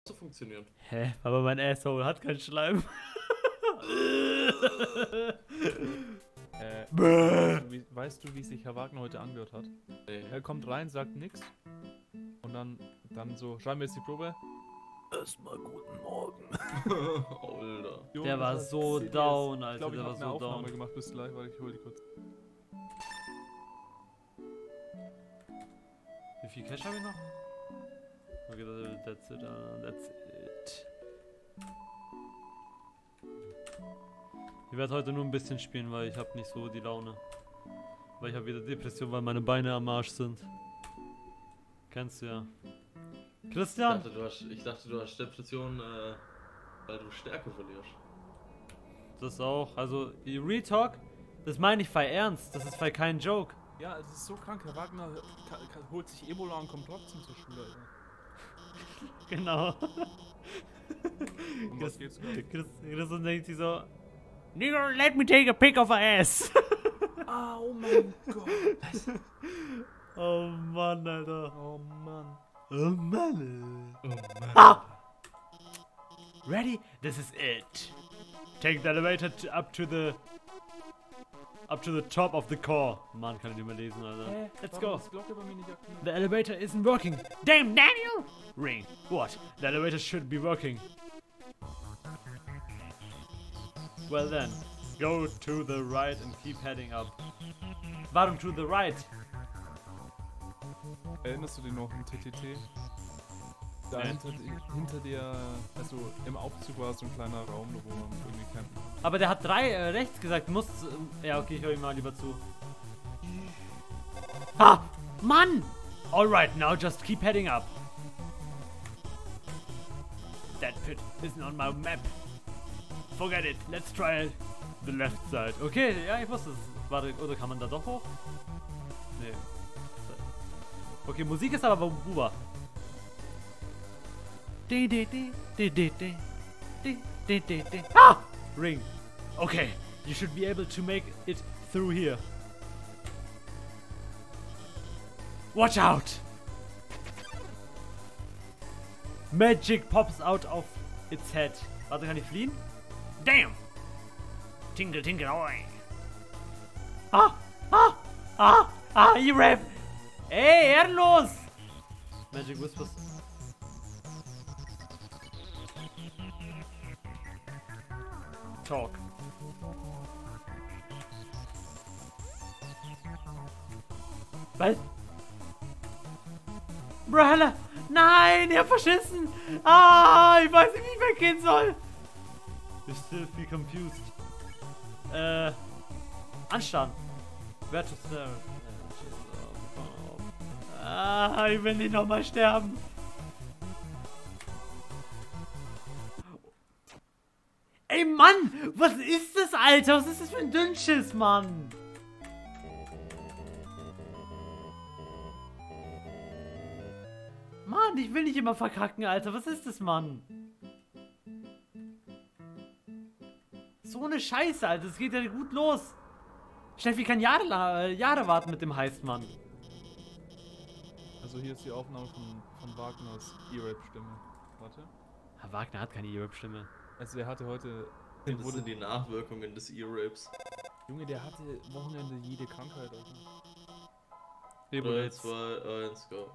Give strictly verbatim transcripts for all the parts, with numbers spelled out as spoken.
zu funktionieren. Hä? Aber mein Asshole hat keinen Schleim. Äh, weißt, du, wie, weißt du, wie sich Herr Wagner heute angehört hat? Nee. Er kommt rein, sagt nix. Und dann, dann so, schreiben wir jetzt die Probe. Erstmal guten Morgen. Alter. Junge, Der war das so C D S. down, Ich Alter. glaube, ich Der habe war eine so Aufnahme down. gemacht. Bis gleich, weil ich hol die kurz. Wie viel Cash habe ich noch? Okay, that's it, uh, that's it. Ich werde heute nur ein bisschen spielen, weil ich habe nicht so die Laune. Weil ich habe wieder Depression, weil meine Beine am Arsch sind. Kennst du ja. Ich Christian? dachte, du hast, ich dachte, du hast Depression, äh, weil du Stärke verlierst. Das auch. Also, Real Talk, das meine ich voll ernst. Das ist voll kein Joke. Ja, es ist so krank. Herr Wagner ka- ka- holt sich Ebola und kommt trotzdem zur Schule, Alter. Genau. Um was geht's gerade? Chris, Christian denkt sich so, Nigga, let me take a pic of her ass. Ah, oh mein Gott. Oh Mann, Alter. Oh Mann. Oh Mann. Oh Mann. Ah! Ready? This is it. Take the elevator to, up to the up to the top of the core. Mann, kann ich nicht mehr lesen, Alter. Hä? Let's Warum go. ist die Glocke bei mir nicht aktiv? The elevator isn't working. Damn, Daniel! Ring. What? The elevator should be working. Well then, go to the right and keep heading up. Warum to the right? Erinnerst du dich noch im T T T? Da Nee. hinter, di- hinter der, also im Aufzug war so ein kleiner Raum, wo man irgendwie campen. Aber der hat drei äh, rechts gesagt. Muss. Äh, ja, okay, ich höre ihm mal lieber zu. Ah! Mann! Alright, now just keep heading up. That pit isn't on my map. Forget it, let's try the left side. Okay, ja, ich wusste es. Warte, oder kann man da doch hoch? Nee. Okay, Musik ist aber bei Buba. Di, di, di, di, di, di. Di, di, di, di. Ah! Ring. Okay, you should be able to make it through here. Watch out! Magic pops out of its head. Warte, kann ich fliehen? Damn! Tingle, tingle, oi! Ah! Ah! Ah! Ah! E-Rap! Ey, ehrenlos! Magic Whispers. Talk. Was? Brawler! Nein, ihr habt verschissen! Ah, ich weiß nicht, wie ich weggehen soll! Ich still feel confused. Äh. Anstarren. Where to stare? Ah, ich will nicht nochmal sterben. Ey, Mann! Was ist das, Alter? Was ist das für ein Dünnschiss, Mann? Mann, ich will nicht immer verkacken, Alter. Was ist das, Mann? So eine Scheiße, Alter. Es geht ja gut los. Steffi kann Jahre, äh, Jahre warten mit dem Heist, Mann. Also hier ist die Aufnahme von, von Wagners E-Rap-Stimme. Warte. Herr Wagner hat keine E-Rap-Stimme. Also der hatte heute... Das Dem wurde, sind die Nachwirkungen des E-Rapes. Junge, der hatte Wochenende jede Krankheit, Alter. drei, zwei, eins, go.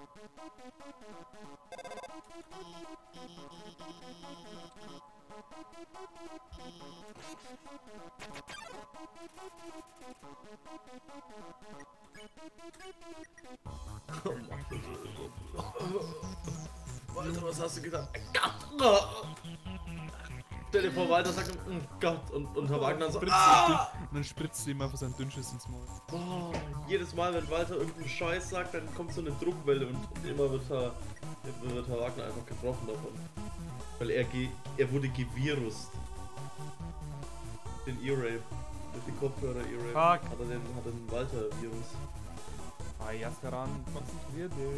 Walter, was hast du gesagt? Gott! Stell dir vor, Walter sagt, oh Gott, und, und Herr Wagner so, Spritzt ah! ihm- Und dann spritzt ihm einfach sein Dünnschiss ins Maul. Oh, jedes Mal, wenn Walter irgendeinen Scheiß sagt, dann kommt so eine Druckwelle und, und immer wird Herr, wird Herr Wagner einfach getroffen davon. Weil er, ge, er wurde gevirust. Den E-Rape. Durch den Kopfhörer E-Rape. Fuck. Hat er den, hat er den Walter-Virus. Ah, Jaskaran, konzentrier dich.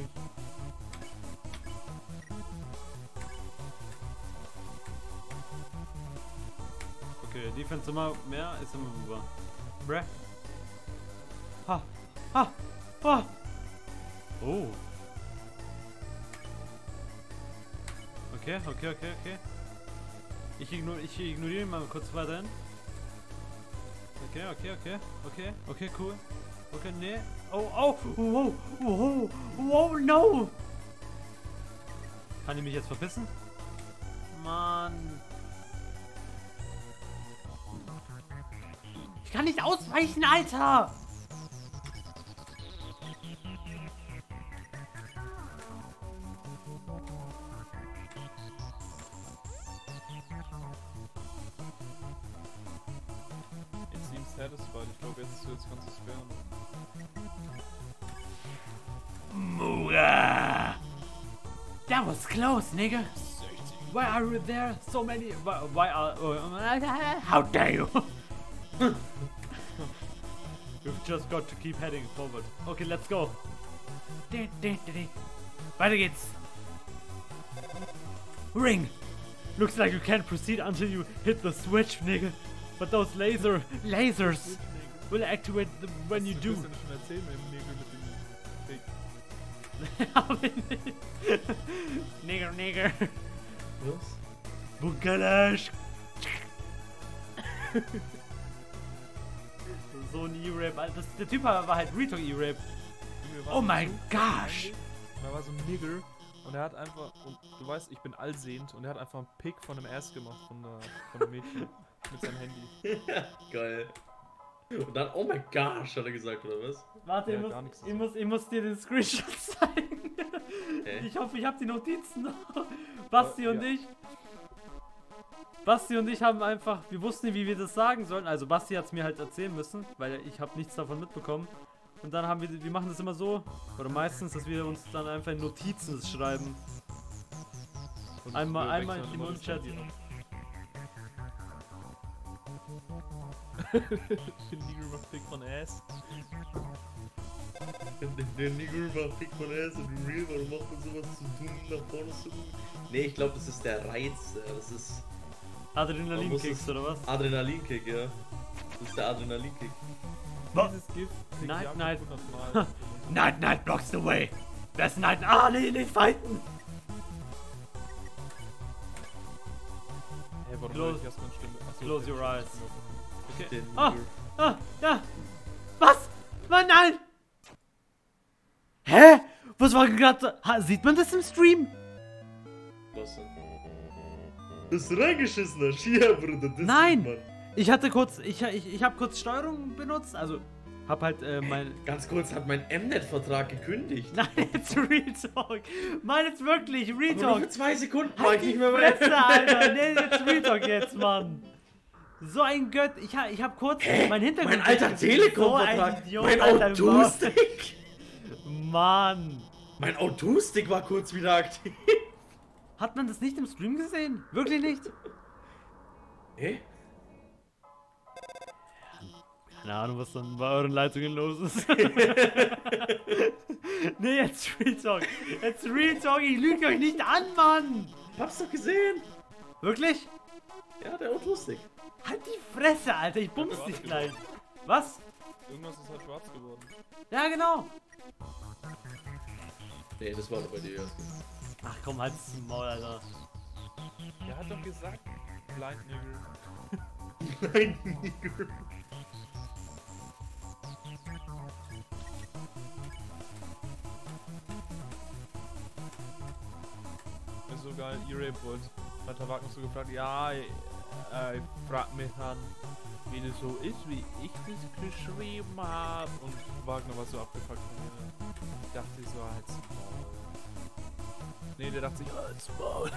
Okay, Defense immer mehr, ist immer Buba. Bruh. Ha. Ha. Ha. Oh. Okay, okay, okay, okay. Ich, ignor ich ignoriere ihn mal kurz weiterhin. Okay, okay, okay, okay, okay, cool. Okay, nee. Oh, oh, oh, oh, oh, oh, no! Kann ich mich jetzt verpissen? Mann. Ich kann nicht ausweichen, Alter! It seems satisfied. Ich glaube, jetzt, jetzt kannst du es sperren. Muga! That was close, nigga! Why are you there? So many. Why, why are. Uh, how dare you! We've just got to keep heading forward. Okay, let's go. Weiter geht's. Ring! Looks like you can't proceed until you hit the switch, nigga. But those laser lasers will activate the, when you do. Schon erzählen mit dem Nägel mit dem Fake. Nigger, nigger. Was? Bukalash. So ein E-Rap, Alter. Das, der Typ war halt Retalk E-Rap. Oh mein gosh! Da war so ein Nigger und er hat einfach, und du weißt, ich bin allsehend, und er hat einfach einen Pick von einem Ass gemacht von der, von einem Mädchen mit seinem Handy. Geil. Und dann, oh my gosh, hat er gesagt, oder was? Warte, Ja, ich, muss, gar nichts ich, muss, ich muss dir den Screenshot zeigen. Hä? Ich hoffe, ich habe die Notizen noch. Basti Ja. und ich. Basti und ich haben einfach, wir wussten nicht, wie wir das sagen sollen. Also Basti hat es mir halt erzählen müssen, weil ich habe nichts davon mitbekommen. Und dann haben wir, wir machen das immer so, oder meistens, dass wir uns dann einfach in Notizen das schreiben. Und Einmal- wir einmal wechseln im immer das Chat. Handy ab. Der Nigger macht Pick von Ass. Der, der Nigger war Pick von Ass und Real, warum macht man sowas zu tun, nach vorne zu tun? Nee, ich glaube, das ist der Reiz, äh, das ist Man muss Adrenalinkicks es- oder was? Adrenalinkick, ja. Das ist der Adrenalinkick. Dieses Gift kriegt Night, Jakob night. hundert Mal. Night Night blocks the way. That's Night. Ah, nee, nicht fighten. Hey, warum Close- höre ich erstmal eine Stimme? Achso, close okay. your eyes. Den Okay. Ah, Nigger. ah, ja. Was? Mann, nein. Hä? Was war gerade? Sieht man das im Stream? Was denn? Das ist reingeschissener Schier, Bruder. Das Nein. sieht man. Ich hatte kurz, ich, ich, ich habe kurz Steuerung benutzt, also hab halt äh, mein. Ganz kurz, hat mein M-Net-Vertrag gekündigt. Nein, jetzt Real Talk. Mann, jetzt wirklich, Real Aber nur für Talk. zwei Sekunden war Halt ich die nicht mehr bei Fresse, Alter. Nee, jetzt Real Talk jetzt, Mann. So ein Gött. Ich, ha- ich hab kurz Hä? mein Hintergrund. Mein alter so ein Telekom-Vertrag. Idiot, Mein Alter, O zwei Stick. Mann. Mein O zwei Stick war kurz wieder aktiv. Hat man das nicht im Stream gesehen? Wirklich nicht? Hä? Keine Ahnung, was dann bei euren Leitungen los ist. Nee, jetzt Real Talk. Jetzt Real Talk. Ich lüge euch nicht an, Mann. Hab's doch gesehen. Wirklich? Ja, der O zwei Stick. Halt die Fresse, Alter. Ich bums dich gleich. Was? Irgendwas ist halt schwarz geworden. Ja, genau. Nee, das war doch bei dir erst. Ach komm, halt's zum Maul, Alter. Der hat doch gesagt, Blind Nigger. Nein, Nigger. Ist so geil, E-Rape wollte. Hat Herr Wagner so gefragt, ja, ich, äh, ich frag mich dann, wie das so ist, wie ich das geschrieben habe. Und Wagner war so abgefuckt von mir. Ich dachte so, halt's Maul. Nee, der dachte sich, halt's Maul.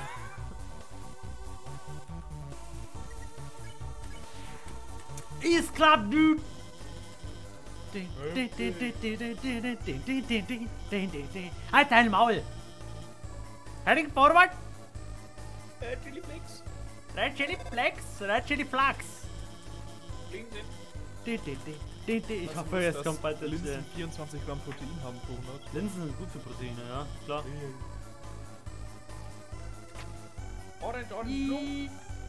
East Club, dude. Halt dein Maul. Heading forward. Äh, Chili Flakes. Red Chili Flex, Red Chili Flux. Bling, bling. Ich hoffe, jetzt kommt bald der Linsen Linsen. vierundzwanzig Gramm Protein haben pro hundert. Linsen sind gut für Proteine, ja, klar. Orange, orange, blue.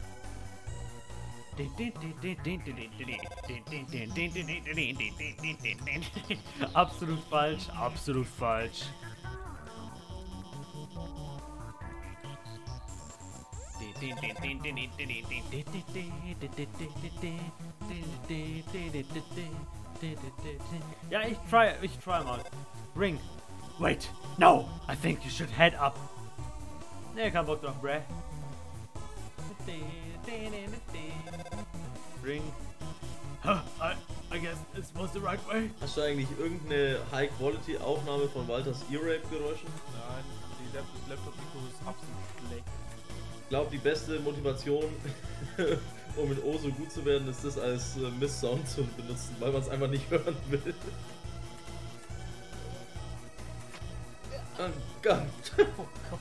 Absolut falsch, absolut falsch. Ja, ich try, ich try mal. Ring. Wait, no, I think you should head up. Nee, kein Bock drauf, bruh. Ring. Huh, I, I guess this was the right way. Hast du eigentlich irgendeine High-Quality-Aufnahme von Walters Ear-Rape-Geräuschen? Nein, die Lap das Laptop-Mikro ist absolut schlecht. Ich glaube, die beste Motivation, um in O so gut zu werden, ist das als äh, Miss-Sound zu benutzen, weil man es einfach nicht hören will. Oh Gott. Oh Gott.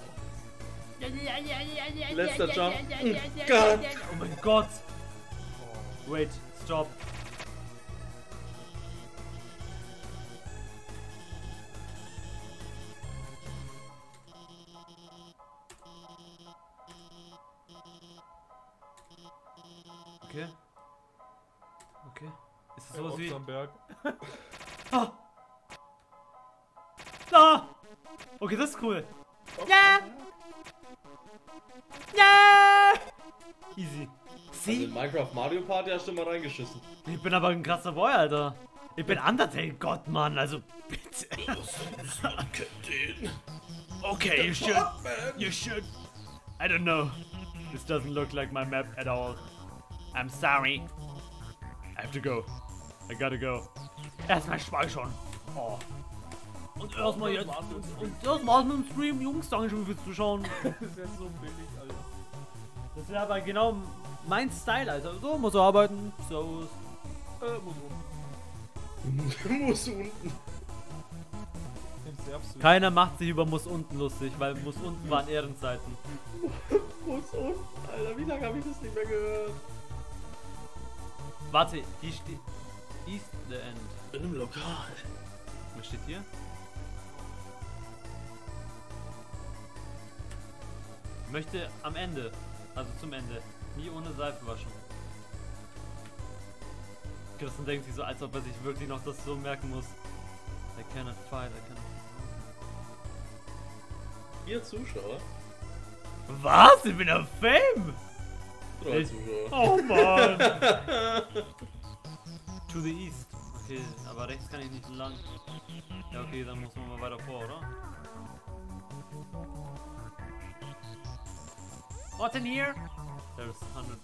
Letzter Jump. Oh Gott. Oh mein Gott. Wait, stop. Okay. Okay. Ist das sowas wie... am Berg. Ah! Ah! Okay, das ist cool. Ja! Ja! Easy. Also See? in Minecraft Mario Party hast du mal reingeschissen. Ich bin aber ein krasser Boy, Alter. Ich bin Undertale Gott, Mann. Also bitte. Okay, you should. You should. I don't know. This doesn't look like my map at all. I'm sorry. I have to go. I gotta go. Erstmal speichern. Oh. Und erstmal jetzt. Und, und erstmal mit dem Stream, Jungs, danke schön fürs Zuschauen. Das ist ja so billig, Alter. Das wäre aber genau mein Style, Alter. So muss er arbeiten. So. Äh, muss Du musst unten. Jetzt nervst du. Keiner macht sich über Muss unten lustig, weil Muss unten waren Ehrenzeiten. Muss unten. Alter, wie lange habe ich das nicht mehr gehört? Warte, hier steht. East the End. Im Lokal. Was steht hier? Möchte am Ende, also zum Ende, nie ohne Seife waschen. Christian denkt sich so, als ob er sich wirklich noch das so merken muss. I cannot fight, I cannot. Vier Zuschauer? Was? Ich bin auf Fame! Drei Ich- Zuschauer. Oh Mann! To the east. Okay, aber rechts kann ich nicht lang. Ja, okay, dann muss man mal weiter vor, oder? What's in here? There's one hundred.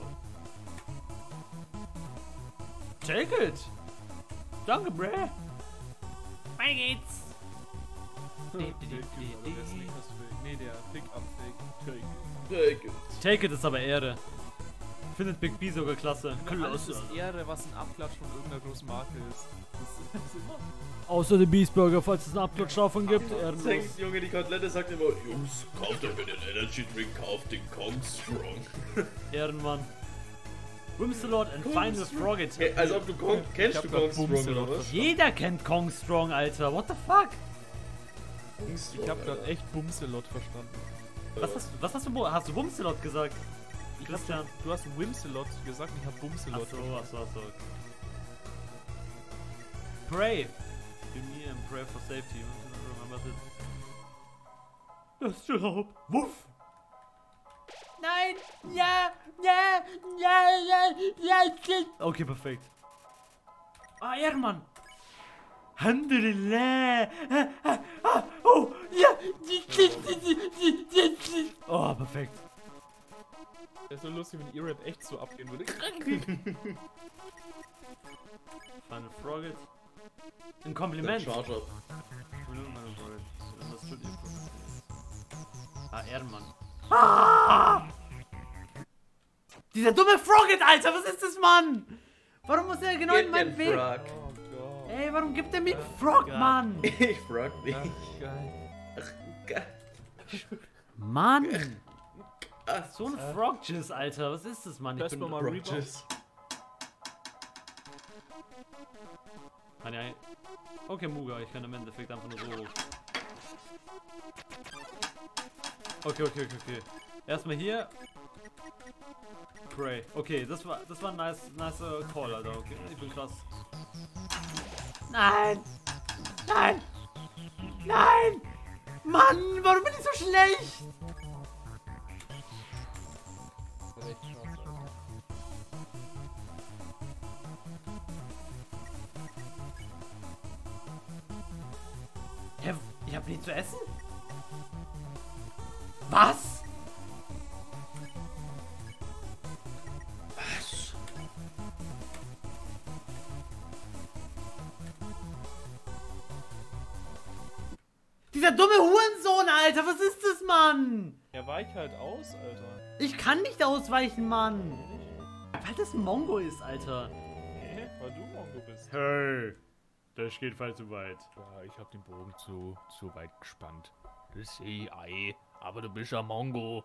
Oh. Take it! Danke, bruh! Weiter geht's! Der Typ, Alter, der Sneakers-Fake. Nee, der Pick-Up-Fake. Take it. Take it. Take it ist aber Ehre. Findet Big B sogar klasse. Alles ist Ehre, was ein Abklatsch von irgendeiner großen Marke ist. Das ist immer... Außer dem Beastburger, falls es einen Abklatsch davon gibt. Ehrenlos. Sechs, Junge, die Kotelette sagt immer, Jungs, kauft euch mir den Energy Drink, kauft den Kong Strong. Ehrenmann. Wimsalot and Final Frogget. Hey, als ob du Kong, kennst hab du grad Kong Strong Bumselot oder was? Jeder kennt Kong Strong, Alter. What the fuck? Kong Strong, Ich hab grad Alter. echt Bumselot verstanden. Was hast, was hast du, Bu- hast du Bumsalot gesagt? Christian. Du hast Wimselot gesagt, ich hab Bumselot Achso, verstanden. achso, achso. Pray. To me and pray for safety. Remember this. Das Schraub. Wuff. Nein. Ja. Ja. Ja. Ja. Ja. Okay, perfekt. Ah, Ehrenmann. Alhamdulillah. Ah, ah, ah, oh, ja. Oh, perfekt. Wäre so lustig, wenn E-Rap echt so abgehen würde. Final Frogget. Ein Der Kompliment. Charger. Ah, Ehrenmann. Ah! Dieser dumme Frogget, Alter, was ist das, Mann? Warum muss er genau in meinen Weg? Frog. Oh Gott. Ey, warum gibt er mir Frog, Ja. Mann? Ich frag dich. Ach, geil. Gott. Mann! Ah, So ein Froggiss, Alter, was ist das, Mann? Ich Das bin... mal mal Reaper. Rogers. Kann ja... Okay, Muga, ich kann im Endeffekt einfach nur so hoch. Okay, okay, okay, okay. Erstmal hier. Pray. Okay, das war das war ein nice, nice Call, Alter. Okay, ich bin krass. Nein! Nein! Nein! Mann, warum bin ich so schlecht? echt krass, Alter. Hä, ich hab nichts zu essen? Was? Was? Dieser dumme Hurensohn, Alter, was ist das, Mann? Ja, weich halt aus, Alter. Ich kann nicht ausweichen, Mann. Weil das ein Mongo ist, Alter. Hä? Weil du Mongo bist. Hey, das geht viel zu weit. Ja, ich hab den Bogen zu, zu weit gespannt. Das sehe Ei, aber du bist ja Mongo.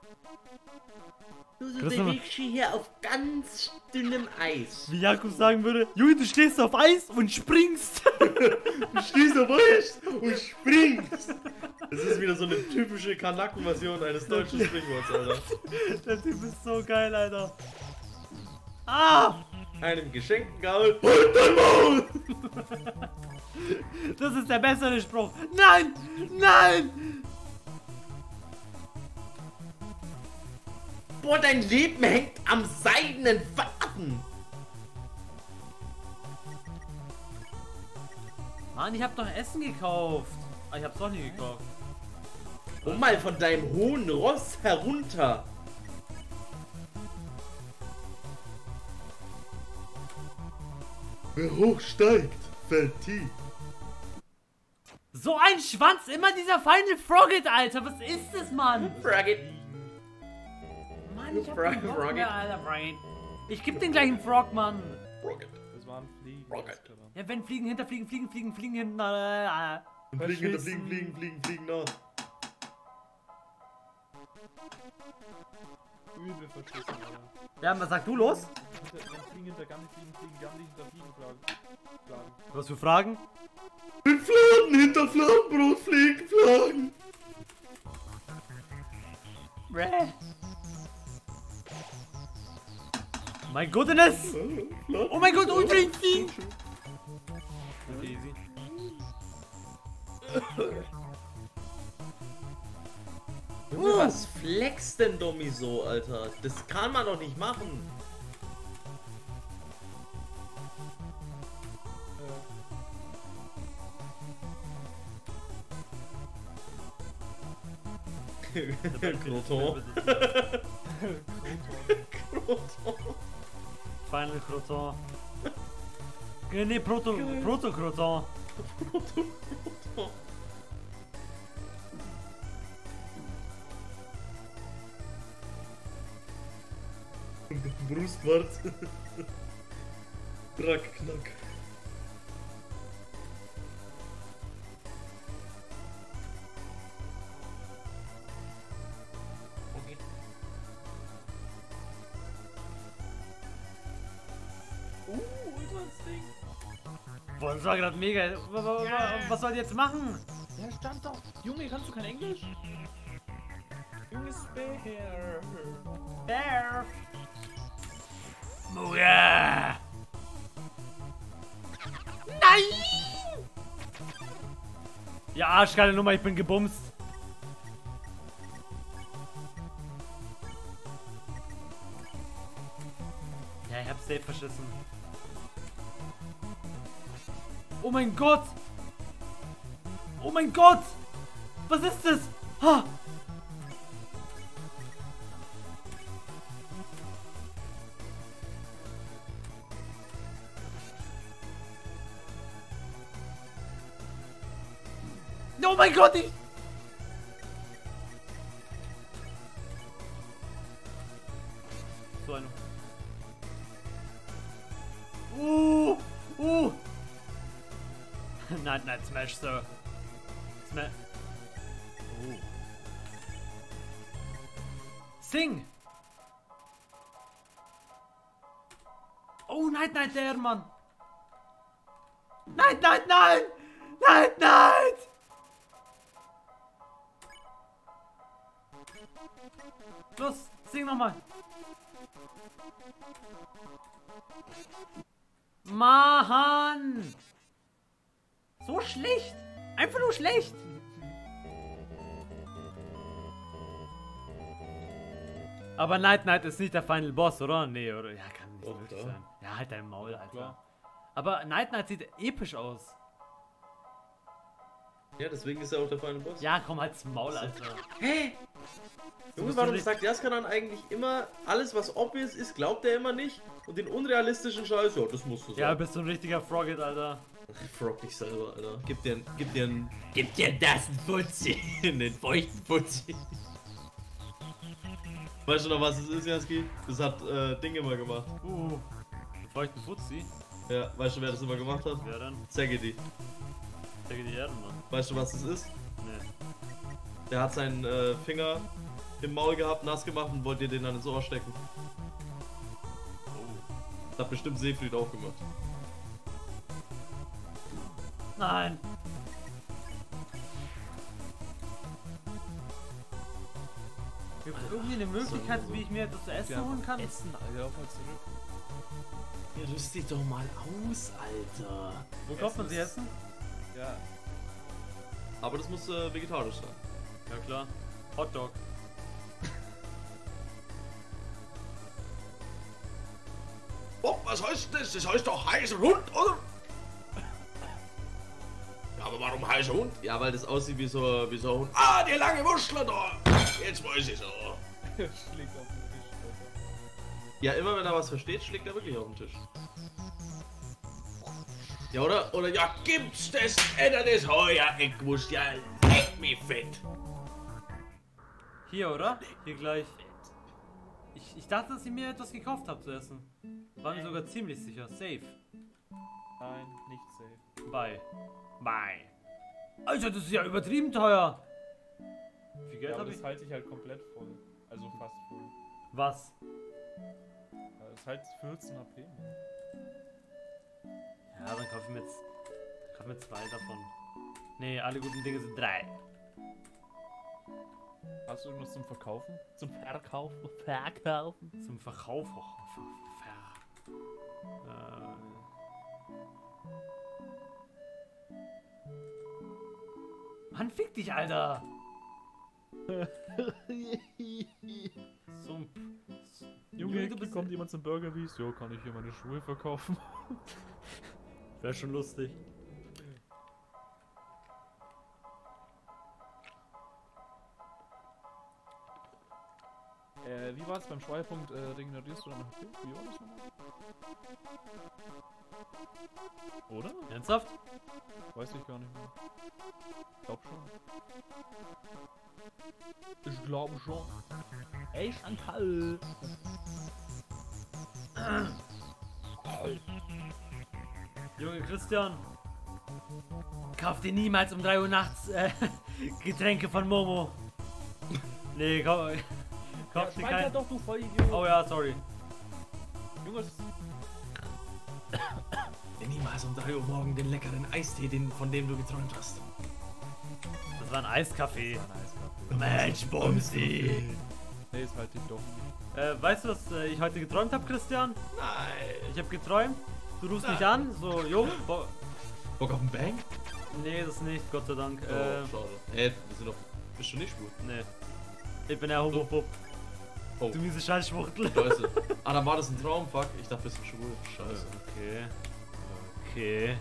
Du Christopher- bewegst dich hier auf ganz dünnem Eis. Wie Jakob sagen würde, Junge, du stehst auf Eis und springst. Du stehst auf Eis und springst. Das ist wieder so eine typische Kanaken-Version eines deutschen Sprichworts, Alter. Der Typ ist so geil, Alter. Ah! Einem geschenkten Gaul. Halt dein Maul! Das ist der bessere Spruch. Nein! Nein! Boah, dein Leben hängt am seidenen Faden. Mann, ich hab doch Essen gekauft. Ah, ich hab's doch nie gekauft. Komm mal von deinem hohen Ross herunter. Wer hoch steigt, fällt tief. So ein Schwanz, immer dieser Final Frogget, Alter. Was ist das, Mann? Frogget. Mann, ich hab Frog- keinen Bock Frogget. mehr, Alter, Frogget. Ich geb den gleichen Frog, Mann. Frogget. Das waren Fliegen. Rocket. Ja, wenn Fliegen hinter, Fliegen, Fliegen, Fliegen, Fliegen hinten. Äh, äh. Und fliegen, hinter, fliegen, fliegen, fliegen, fliegen nach. Übel verschissen, Alter. Ja, was sagst du los? Hinter- Wenn Fliegen hinter gar nicht fliegen, fliegen gar nicht hinter Fliegen schlagen. Schlagen. Was für Fragen? Mit Fladen hinter Fladenbrot fliegen, Fladen. Bräh. My goodness! Oh mein Gott, unter den Fliegen! Easy. Junge, was flext denn Domi so, Alter? Das kann man doch nicht machen. Croton. Croton. Final Croton. Äh, nee, Proto, Proto Croton. Croton. Brustwart. Brack, knack. Okay. Uh, Ultra-Ding. Boah, das war gerade mega. wa- wa- wa- Was soll ich jetzt machen? Ja, stand doch. Junge, kannst du kein Englisch? Junge, Spare. Bear. Muga. Nein! Ja, arschgeile Nummer, ich bin gebumst. Ja, ich hab safe verschissen. Oh mein Gott! Oh mein Gott! Was ist das? Ha! Oh mein Gott, ich... So eine... Uh, uh. Nein, nein, Smash, Sir. Smash. Oh. Sing! Oh, Night Night der, Mann! Night Night, nein! Night Night! Los, sing nochmal! Mann! So schlecht! Einfach nur schlecht! Aber Night Knight ist nicht der Final Boss, oder? Nee, oder? Ja, kann nicht Doch, wirklich da. sein. Ja, halt dein Maul, Alter. Klar. Aber Night Knight sieht episch aus. Ja, deswegen ist er auch der Final Boss. Ja, komm halt's Maul, Alter. Hä? Junge, bist warum du nicht- sagt Jaskanan eigentlich immer, alles was obvious ist, glaubt er immer nicht? Und den unrealistischen Scheiß, ja, das musst du Ja, sagen. bist du ein richtiger Frogget, Alter. Frog dich selber, Alter. Gib dir, ein- gib dir einen, Gib dir das ein Fuzzi, einen feuchten Fuzzi. weißt du noch, was es ist, Jaski? Das hat äh, Ding immer gemacht. Uh, einen feuchten Fuzzi. Ja, weißt du, wer das immer gemacht hat? Wer dann? Zegedi. Denke die Erden, Mann. Weißt du, was das ist? Nee. Der hat seinen äh, Finger im Maul gehabt, nass gemacht und wollte dir den dann ins Ohr stecken. Das hat bestimmt Seefried auch gemacht. Nein. Gibt es irgendwie eine Möglichkeit, wie ich mir etwas zu essen holen kann? Essen, Alter, auf mal zurück. Ja, rüst dich doch mal aus, Alter. Wo kauft man sie essen? Ja, Aber das muss äh, vegetarisch sein. Ja klar. Hotdog. Oh, was heißt das? Das heißt doch heißer Hund, oder? Ja, aber warum heißer Hund? Ja, weil das aussieht wie so, wie so ein Hund. Ah, die lange Wurstler da. Jetzt weiß ich's auch. schlägt auf den Tisch, Alter. Ja, immer wenn er was versteht, schlägt er wirklich auf den Tisch. Ja, oder? Oder ja, Ja, gibt's das? Oder das heuer? Ich muss ja leck mich fett. Hier, oder? Hier gleich. Ich, ich dachte, dass ihr mir etwas gekauft habt zu essen. War mir sogar ziemlich sicher. Safe. Nein, nicht safe. Bye. Bye. Alter, das ist ja übertrieben teuer. Wie viel Geld Ja, aber habe ich? das halte ich halt komplett voll. Also fast voll. Was? Ja, das halt vierzehn H P. Ja, dann kaufe ich mir jetzt. Kaufe mir zwei davon. Nee, alle guten Dinge sind drei. Hast du irgendwas zum Verkaufen? Zum Verkaufen? Verkaufen? Zum Verkauf. Oh, ver, ver. Äh. Mann, fick dich, Alter! Sump. Junge, du hier bist. kommt jemand zum Burger Beast. Jo, kann ich hier meine Schuhe verkaufen? Wäre schon lustig. Äh, wie war es beim Schweißpunkt? Äh, regenerierst du dann noch H P? Wie war das nochmal? Oder? Ernsthaft? Weiß ich gar nicht mehr. Glaub schon. Ich glaube schon. Ey, Chantal! Junge Christian. Kauf dir niemals um drei Uhr nachts äh, Getränke von Momo. Nee, kauf, kauf dir kein. doch, du Vollidiot! Oh ja, sorry. Junge, Nimm niemals um drei Uhr morgen den leckeren Eistee, den, von dem du geträumt hast. Das war ein Eiskaffee. Mensch, Bumsi. nee, es halte ich doch nicht. Äh, weißt du, was äh, ich heute geträumt habe, Christian? Nein. Ich habe geträumt, du rufst mich an, so, jo, bo Bock auf den Bang? nee, das nicht, Gott sei Dank. Oh, Äh, schade. Ey, wir sind doch. Bist du nicht schwul? nee. Ich bin ja Homophob. Oh, Du miese Scheißschwuchtel. scheiße. Ah, dann war das ein Traum, fuck. Ich dachte, bist du schwul. Scheiße. Okay. Okay.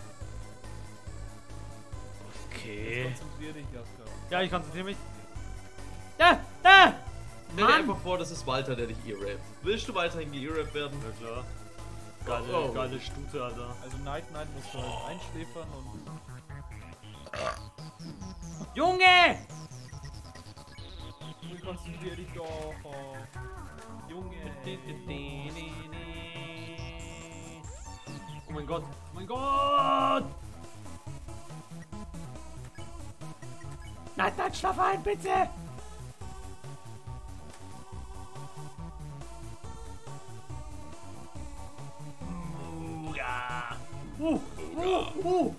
Okay. Konzentrier dich, Jaska. Ja, ich konzentriere mich. Ja, ja! Stell dir Mann! einfach vor, das ist Walter, der dich e-rappt. Willst du weiterhin ge-rappt werden? Ja klar. Geile, Oh. geile Stute, Alter. Also Night Night musst du halt einschläfern und... Junge! Konzentrier dich doch. Junge. Oh mein Gott. Oh mein Gott! Nein, nein, schlaf ein, bitte! Muga! Uh, uh, uh!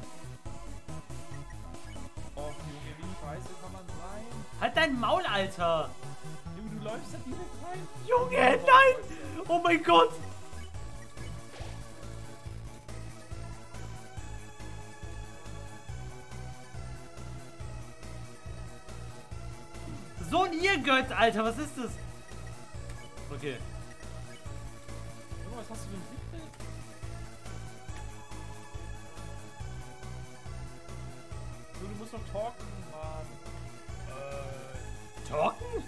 Och, Junge, wie scheiße kann man sein? Halt dein Maul, Alter! Junge, du läufst da direkt rein. Junge, nein! Oh mein Gott! So ein Irrgött, Alter, was ist das? Okay. Junge, was hast du für ein Blickbild? Du, du musst noch talken, Mann. Äh. Talken?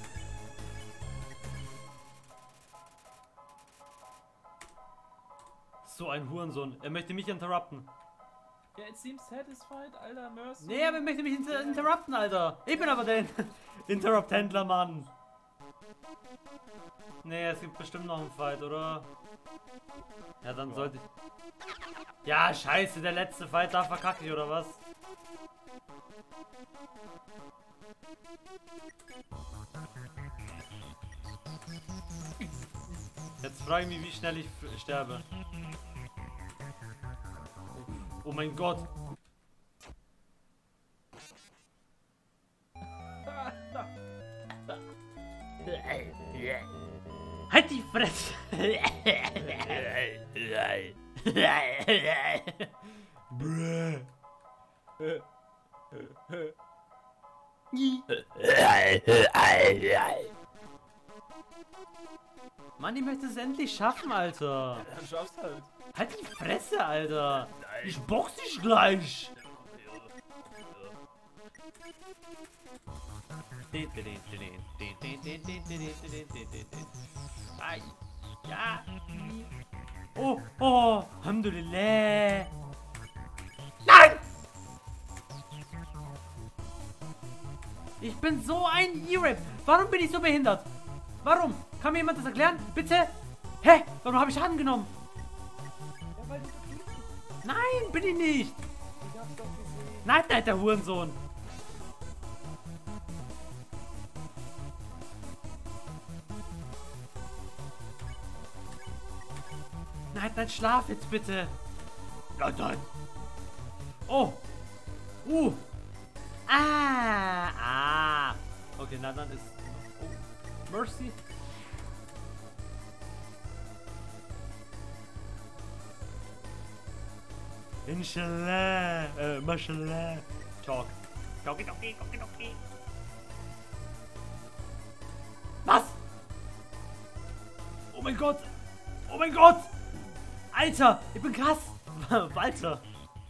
So ein Hurensohn. Er möchte mich interrupten. Ja, it seems satisfied, Alter, Mercy. Nee, aber er möchte mich inter interrupten, Alter. Ich bin aber der Interrupt-Händler, Mann. Nee, es gibt bestimmt noch einen Fight, oder? Ja, dann Ja. sollte ich... Ja, scheiße, der letzte Fight, da verkacke ich, oder was? Jetzt frage ich mich, wie schnell ich sterbe. Oh mein Gott. Halt die Fresse! Bruh. Mann, ich möchte es endlich schaffen, Alter. Dann schaffst du halt. Halt die Fresse, Alter. Ich box dich gleich. Ai. Ja. Oh, oh, Alhamdulillah. Nein! Ich bin so ein E-Rap. Warum bin ich so behindert? Warum? Kann mir jemand das erklären? Bitte? Hä? Warum habe ich Schaden genommen? Ja, weil du verfliegt bist. Nein, bin ich nicht. Ich hab's doch gesehen. Nein, nein, der Hurensohn. Nein, nein, schlaf jetzt bitte. Nein, nein. Oh. Uh. Ah. Ah. Okay, na dann ist... Oh. Mercy. Inshallah. Äh, Mashallah. Talk. Talkie, talkie, talkie, talkie. Was? Oh mein Gott. Oh mein Gott. Alter, ich bin krass. Walter.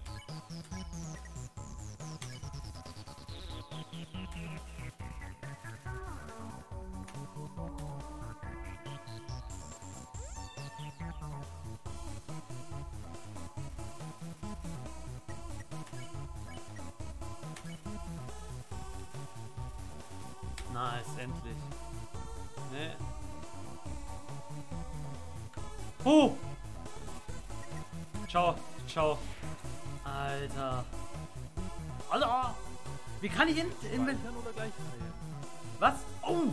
Nice, endlich. Ne? Oh! Ciao, ciao. Alter. Alter! Wie kann ich in... in Speichern oder gleich heilen? was? Oh!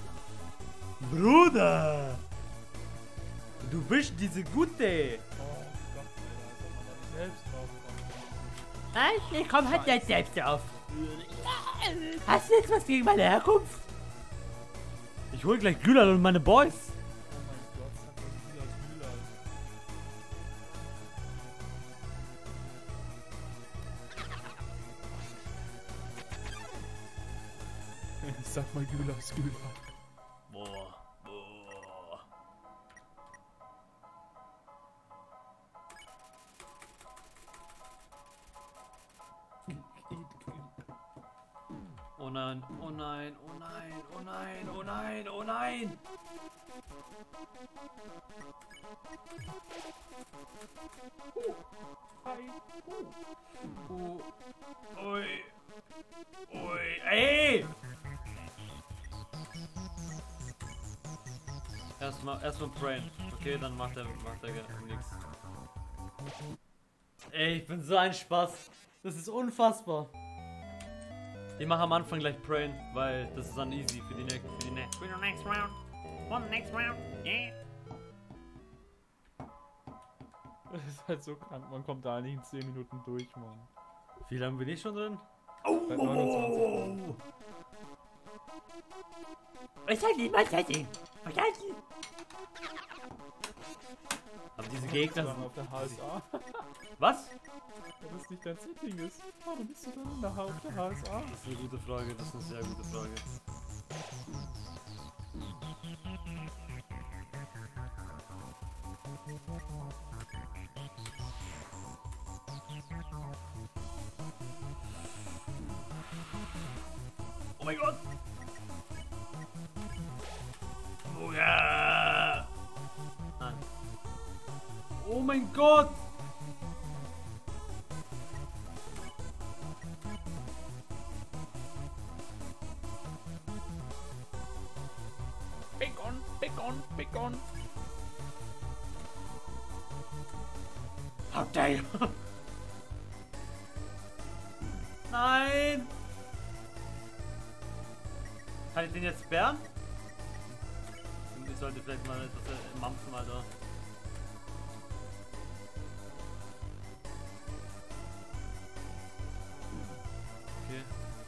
Bruder! Du bist diese Gute! Oh Gott, Alter, als ob man da nicht selbst drauf kommt. Ich komm halt jetzt selbst drauf. Hast du jetzt was gegen meine Herkunft? Ich hol gleich Glühlein und meine Boys. Oh mein Gott, sag mal Müller, Müller. Ich sag mal Gülas, Gülas. Boah, boah. Oh nein, oh nein, oh nein, oh nein, oh nein, oh nein. Uh, ui, ui, ey! Erstmal, erstmal prayen. Okay, dann macht er, macht er nichts. Ey, ich bin so ein Spaß. Das ist unfassbar. Ich mache am Anfang gleich prayen, weil das ist dann easy für die, ne für die next. For the next round. For the next round. Yeah. Das ist halt so krank, man kommt da nicht in zehn Minuten durch, Mann. Wie lange bin ich schon drin? Seit neunundzwanzig. Ich sag niemals Setting. Vergessen. Aber diese Gegner Dann sind... auf der H S A. Was? Wenn das nicht dein Setting ist, warum bist du dann in der H auf der H S A? Das ist eine gute Frage, das ist eine sehr gute Frage. Oh mein Gott! Muga! Nein. Oh mein Gott! Bacon, Bacon, Bacon. How dare you! Nein! Kann ich den jetzt sperren? Ich sollte vielleicht mal etwas äh, mampfen, Alter. Okay.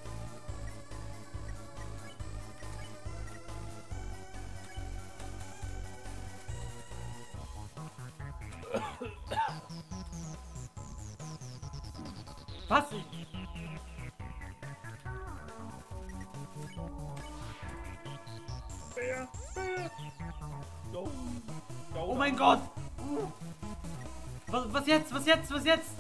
Was? Oh mein Gott! Was, was jetzt? Was jetzt? Was jetzt?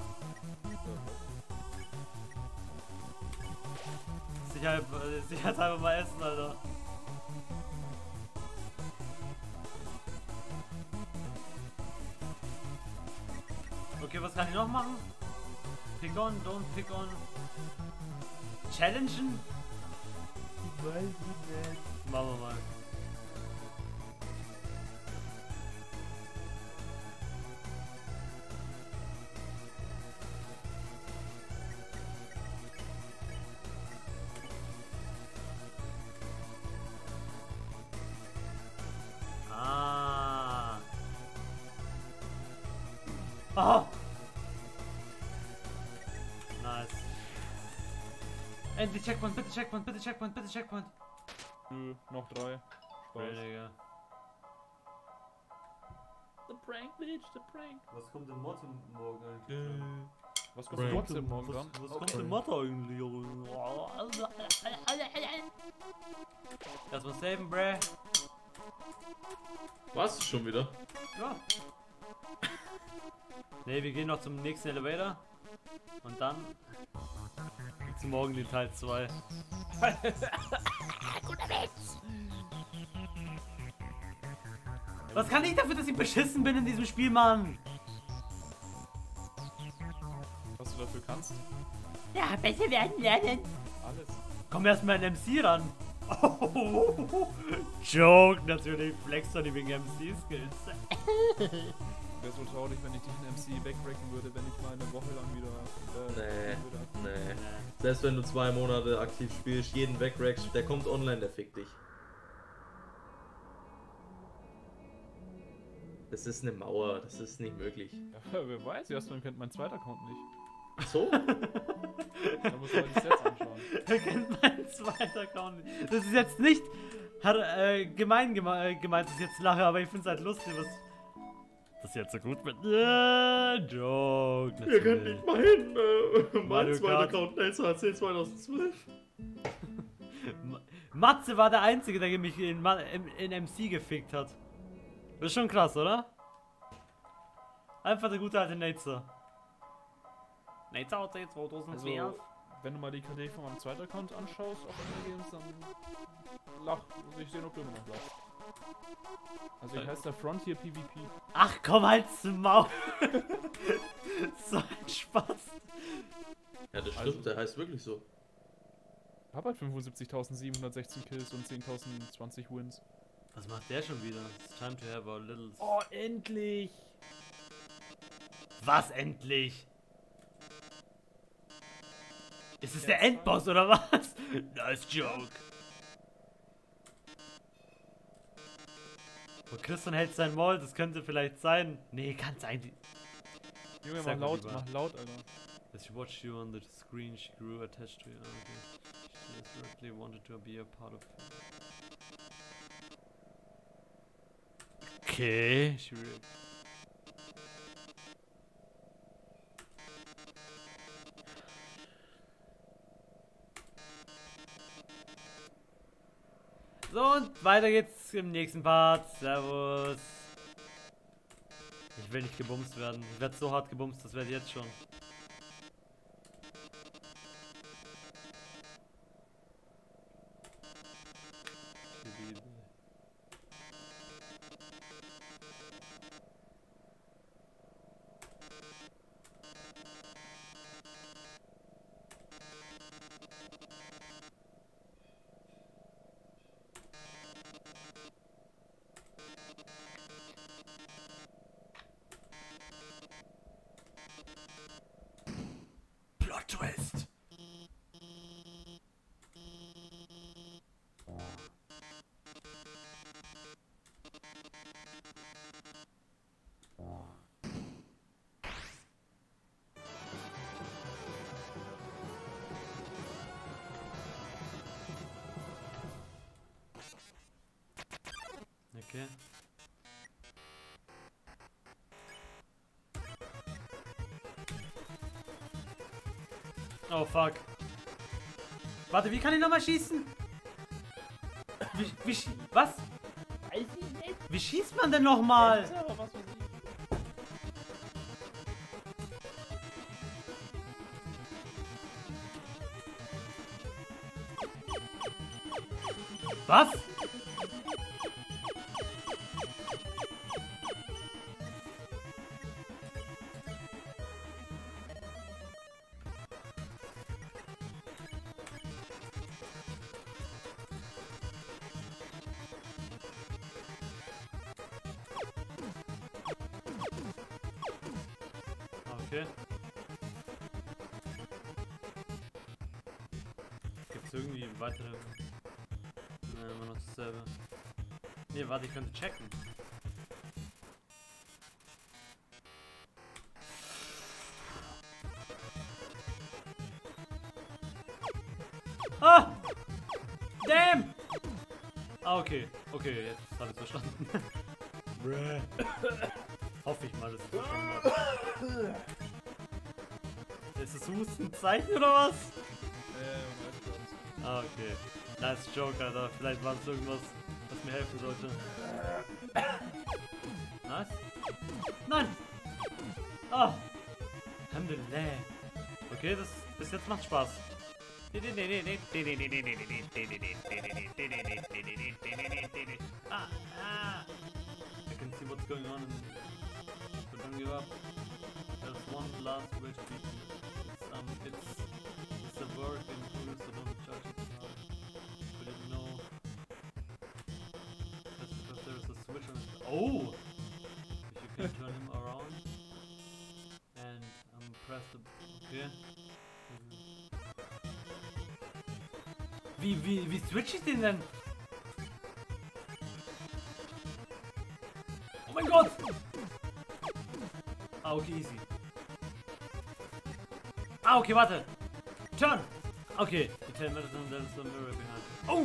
Sicherheit, sicherheitshalber mal essen, Alter. Okay, was kann ich noch machen? Pick on, don't pick on. Challengen? Weiß ich nicht. Machen wir mal. Ah. Oh. Nice. Endlich Checkpoint, bitte Checkpoint, bitte Checkpoint, bitte Checkpoint. Nö, noch drei. Spaß. Digga. The prank, bitch, the prank. Was kommt im Motto morgen eigentlich? Äh, was Prank. kostet trotzdem morgen Was, dran? was kommt im Motto eigentlich? Erstmal saven, bruh. Warst du schon wieder? Ja. Ne, wir gehen noch zum nächsten Elevator. Und dann gibt's morgen den Teil zwei. Was kann ich dafür, dass ich beschissen bin in diesem Spiel, Mann? Was du dafür kannst? Ja, besser werden lernen. Alles. Komm erstmal in M C ran. Joke, natürlich flex doch die wegen M C-Skills. Wäre so traurig, wenn ich dich in M C wegracken würde, wenn ich mal eine Woche lang wieder. Äh, Nee, würde. nee. Selbst wenn du zwei Monate aktiv spielst, jeden wegrackst, der kommt online, der fickt dich. Das ist eine Mauer, das ist nicht möglich. Ja, wer weiß, erstmal kennt mein zweiter Account nicht. Ach so? Da muss man sich jetzt anschauen. Er kennt meinen zweiten Account nicht. Das ist jetzt nicht hat, äh, gemein geme äh, gemeint, das ist jetzt Lache, aber ich find's halt lustig, was das jetzt so gut mit. Äh, Joke. Ihr könnt nicht meinen, äh, mein Mario zweiter Kart. Account N H C zweitausendzwölf. Ma- Matze war der Einzige, der mich in, Ma in, in M C gefickt hat. Das ist schon krass, oder? Einfach der gute alte Nature. Nature O C zweitausendzwölf. Also, wenn du mal die K D von meinem zweiten Account anschaust auf N Games, dann lach. Also ich sehe noch immer noch lach. Also ich heiße der Frontier P V P. Ach komm, halt's Maul. So ein Spaß. Ja, das stimmt, Also- der heißt wirklich so. Ich hab halt fünfundsiebzigtausendsiebenhundertsechzehn Kills und zehntausendzwanzig Wins. Was macht der schon wieder? It's time to have a little... Oh, endlich! Was endlich? Ist es Ja, der zwei. Endboss oder was? Nice joke. Wo Christian hält sein Maul, das könnte vielleicht sein. Nee, kann's eigentlich. Junge, mach Sag mal laut, lieber. mach laut, Alter. As she watched you on the screen, she grew attached to you. Ah, okay. She desperately wanted to be a part of you. Okay. She really... So, und weiter geht's im nächsten Part. Servus. Ich will nicht gebumst werden. Ich werde so hart gebumst, das werde ich jetzt schon. Okay. Oh fuck. Warte, wie kann ich nochmal schießen? Wie, wie schie was? Weiß ich nicht. Wie schießt man denn nochmal? Alter, was weiß ich. Was? Okay. Gibt's irgendwie weitere... Ne, immer noch dasselbe. Ne, warte, ich könnte checken. Ah! Damn! Ah, okay. Okay, jetzt habe ich verstanden. Hoffe ich mal, dass ich verstanden habe. Ist das Husten ein Zeichen oder was? Ähm, Ah, okay. Nice Joke, Alter. Vielleicht war es irgendwas, was mir helfen sollte. Nice. Nein! Ah! Alhamdulillah. Okay, das bis jetzt macht Spaß. Ah, ah. I can see what's going on. But don't give up. There's one last way to beat you. It's, um, it's, it's a work in progress, so don't judge it too hard. But you know, that's because there's a switch on it. Oh! If you can turn him around and um, press the... Okay. Wie, wie, wie switch ich den denn? Oh mein Gott! Ah, okay, easy. Ah, okay, warte. Turn! Okay. You tell me that there's a mirror behind. Oh!